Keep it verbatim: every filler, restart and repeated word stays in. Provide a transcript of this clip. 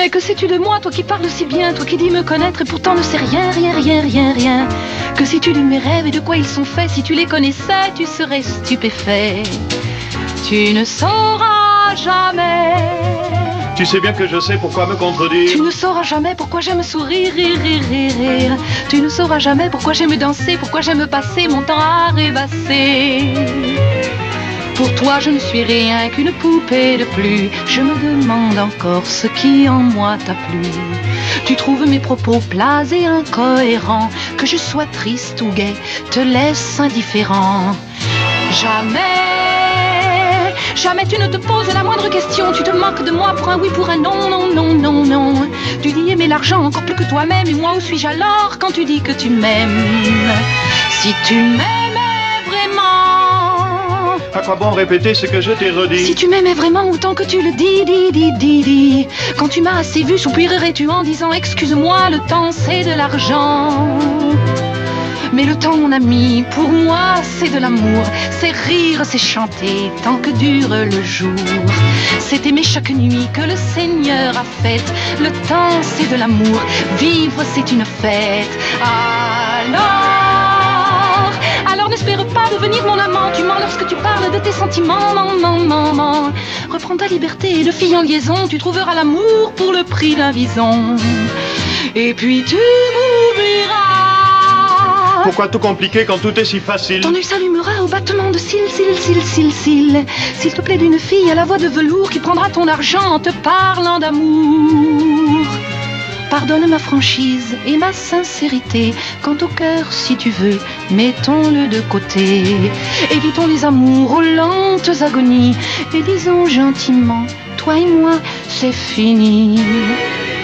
Mais que sais-tu de moi, toi qui parles si bien, toi qui dis me connaître et pourtant ne sais rien, rien, rien, rien, rien. Que sais-tu de mes rêves et de quoi ils sont faits? Si tu les connaissais, tu serais stupéfait. Tu ne sauras jamais. Tu sais bien que je sais pourquoi me contredire. Tu ne sauras jamais pourquoi j'aime sourire, rire, rire, rire, rire. Tu ne sauras jamais pourquoi j'aime danser, pourquoi j'aime passer mon temps à rêvasser. Pour toi je ne suis rien qu'une poupée de plus. Je me demande encore ce qui en moi t'a plu. Tu trouves mes propos plats et incohérents. Que je sois triste ou gai, te laisse indifférent. Jamais, jamais tu ne te poses la moindre question. Tu te moques de moi pour un oui, pour un non, non, non, non, non. Tu dis aimer l'argent encore plus que toi-même. Et moi où suis-je alors quand tu dis que tu m'aimes? Si tu m'aimais vraiment, à quoi bon répéter ce que je t'ai redit? Si tu m'aimais vraiment autant que tu le dis, dis, dis, dis, dis. Quand tu m'as assez vu, soupirerais-tu en disant excuse-moi, le temps c'est de l'argent. Mais le temps, mon ami, pour moi, c'est de l'amour. C'est rire, c'est chanter, tant que dure le jour. C'est aimer chaque nuit que le Seigneur a faite. Le temps, c'est de l'amour. Vivre, c'est une fête. Alors, alors n'espère pas devenir mon amant. Tu mens lorsque tu parles de tes sentiments. Maman, maman. Reprends ta liberté de fille en liaison. Tu trouveras l'amour pour le prix d'un vison. Et puis tu m'oublieras. Pourquoi tout compliquer quand tout est si facile? Ton œil s'allumera au battement de cils, cils, cils, cils, cils. S'il te plaît d'une fille à la voix de velours qui prendra ton argent en te parlant d'amour. Pardonne ma franchise et ma sincérité. Quant au cœur, si tu veux, mettons-le de côté. Évitons les amours aux lentes agonies et disons gentiment, toi et moi, c'est fini.